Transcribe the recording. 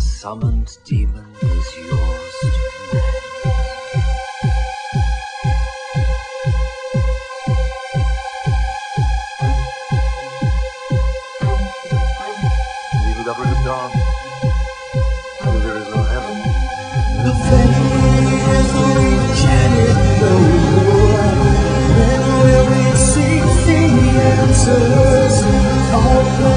summoned demon is yours to command. Evil government of dawn, though there is no heaven. The faith we cannot know, and will we seek the answers?